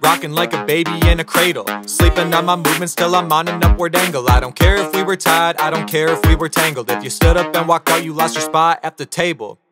rocking like a baby in a cradle, sleeping on my movements till I'm on an upward angle. I don't care if we were tied, I don't care if we were tangled. If you stood up and walked out, you lost your spot at the table.